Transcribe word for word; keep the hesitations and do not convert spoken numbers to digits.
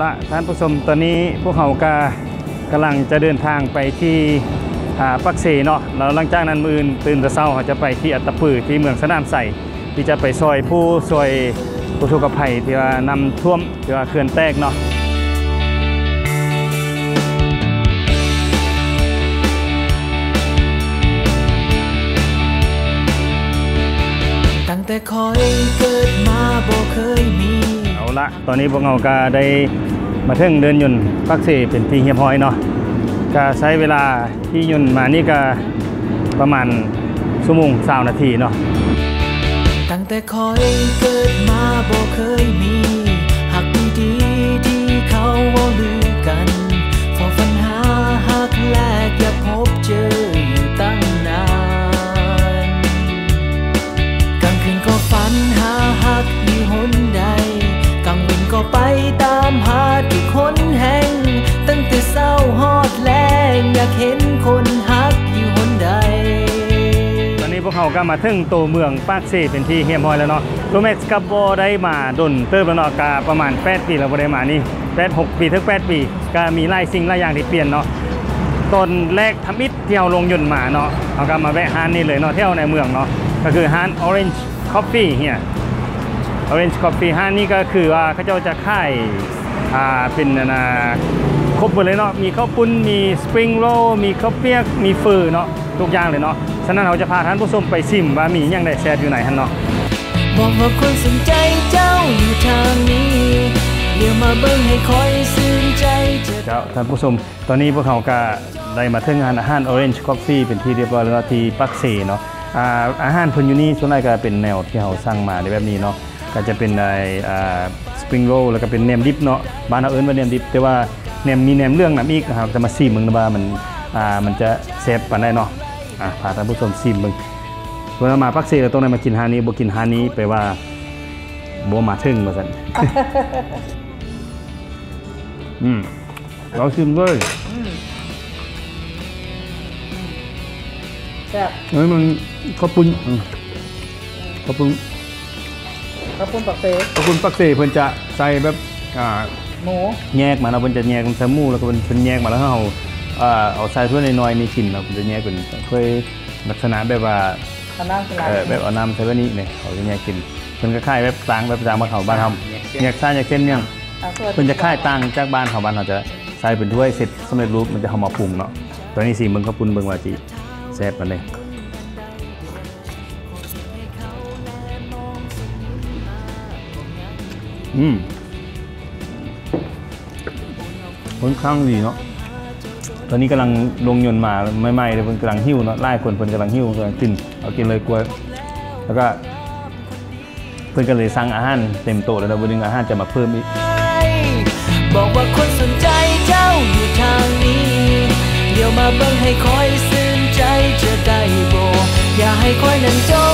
ละท่านผู้ชมตอนนี้พวกเขาก็กำลังจะเดินทางไปที่ปักเสเนาะแล้วหลังจากนั้นมื้ออื่นตื่นแต่เช้าเขาจะไปที่อัตตปือที่เมืองสนามไสที่จะไปซอยผู้ซอยผู้ทุกข์ภัยที่ว่านำท่วมที่ว่าเขื่อนแตกเนาะตั้งแต่คอยเกิดมาบ่เคยมีเอาละตอนนี้พวกเราก็ได้มาถึงเดินยนต์ปักเสเป็นที่เฮียบห้อยเนาะก็ใช้เวลาที่ยนต์มานี่ก็ประมาณชั่วโมงสามนาทีเนาะตั้งแต่คอยเกิดมาบ่เคยมีหักดีที่เขาว่าลือกันฟอฝันหาหักแรกอยากพบเจออยู่ตั้งนานกลางคืนก็ฝันหาหักอยู่หนใดกลางวันก็ไปตามหาทุกคนแห่งตั้งแต่เศร้าฮอดแรงอยากเห็นคนหักอยู่หนใดตอนนี้พวกเขาก็มาถึงตัวเมืองปากเสเป็นที่เฮียบห้อยแล้วเนาะโรแม็กซ์กับโบได้มาดนเติบแล้วเนาะกาประมาณแปดปีแล้วโบได้มานี่แปด หกปีถึงแปดปีก็มีหลายสิ่งหลายอย่างที่เปลี่ยนเนาะตอนแรกทำอิฐที่เราลงยนต์มาเนาะเขาก็มาแวะร้านนี่เลยเนาะเที่ยวในเมืองเนาะก็คือร้าน Orange Coffee เฮีย Orange Coffee ร้านนี้ก็คือว่าเขาจะจะขายอ่าเป็นนะครบหมดเลยเนาะมีข้าวปุ้นมีสปริงโรลมีข้าวเปียกมีฟืนเนาะทุกอย่างเลยเนาะฉะนั้นเราจะพาท่านผู้ชมไปชิมว่ามีอย่างไรแซ่บอยู่ไหนฮะเนาะบอกว่าคนสนใจเจ้าอยู่ทางนี้เดี๋ยวมาเบิ่งให้คอยซื่นใจเจ้าท่านผู้ชมตอนนี้พวกเขาก็ได้มาถึงงานอาหาร Orange Coffee เป็นที่เรียบร้อยแล้วที่ปักเสเนาะอ่าอาหารเพิ่นอยู่นี่ส่วนใหญ่ก็เป็นแนวที่เราสั่งมาในแบบนี้เนาะก็จะเป็นในอ่าสปริงโรลแล้วก็เป็นแหนมดิบเนาะบ้านเราเอิ้นว่าแหนมดิบแต่ว่าแหนมมีแหนมเรื่องน้ำอีกนะครับจะมาซีมึงนะว่ามันอ่ามันจะแซ่บปานใดเนาะอ่ะพาท่านผู้ชมซีมึงเวลามาปักเสเราต้องได้มากินฮานี้บ่กินฮานี้แปลว่าบ่มาถึงว่าซั่น อืมเราชิมเลยแซ่บเฮ้ยมันข้าวปุ้นข้าวปุ้นข้าวปุ้นปักเสข้าวปุ้นปักเสเพิ่นจะใส่แบบอ่าหมูแยกมาเนาะเพิ่นจะแยกเป็นใส่หมูแล้วก็เพิ่นแยกมาแล้วเฮาอ่าเอาใส่ถ้วยน้อยๆนี่กินเนาะเพิ่นจะแยกเป็นถ้วยลักษณะแบบว่าเออแบบเอาน้ำใส่ไว้นี่เนี่ยเขาจะแยกกินเพิ่นก็คล้ายแบบต่างแบบต่างบ้านเฮาบ้านเฮาแยกซ่าแยกเส้นเนี่ยเพิ่นจะคล้ายต่างจากบ้านเฮาบ้านเฮาจะใส่เป็นถ้วยเสร็จสำเร็จรูปมันจะเอามาปรุงเนาะตอนนี้สิเบิ่งข้าวปุ้นเบิ่งว่าสิแซ่บปานใดอืมค่อนข้างดีเนาะตอนนี้กำลังลงยนต์มาใหม่ๆเลยเพิ่นกำลังหิ้วเนาะไล่คนเพิ่นกำลังหิ้วกำลังกินเอากินเลยกลัวแล้วก็เพิ่นก็เลยสั่งอาหารเต็มโต๊ะแล้ววันนึงอาหารจะมาเพิ่มอีกบอกว่าคนสนใจเจ้าอยู่ทางนี้เดี๋ยวมาเบิ่งให้คอยซื่นใจจะได้บ่อย่าให้คอยนั้นจม